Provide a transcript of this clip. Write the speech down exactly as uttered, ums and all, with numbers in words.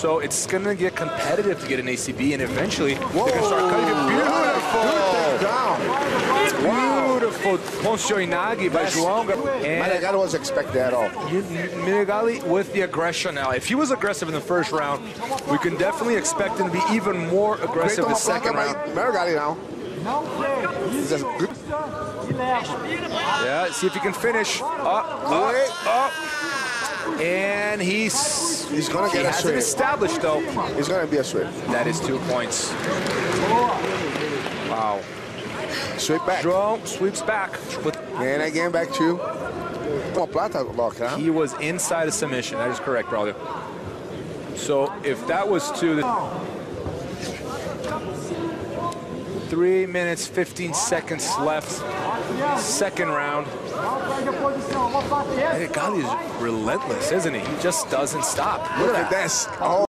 So it's going to get competitive to get an A C B, and eventually Whoa. they're going to start cutting it. Beautiful! Down. Wow. Beautiful Poncio Inagi by João. Meregali wasn't expecting that at all. Meregali with the aggression now. If he was aggressive in the first round, we can definitely expect him to be even more aggressive in the second round. Meregali now. He's just good. Yeah, see if he can finish. Up, up, up. And he's he's gonna get he a sweep. established though. He's gonna be a sweep. That is two points. Wow. Sweep back. João sweeps back. And again back to plata lock, huh? He was inside a submission. That is correct, brother. So if that was two, three minutes fifteen seconds left. Second round. Meregali is relentless, isn't he? He just doesn't stop. Look at this. Oh.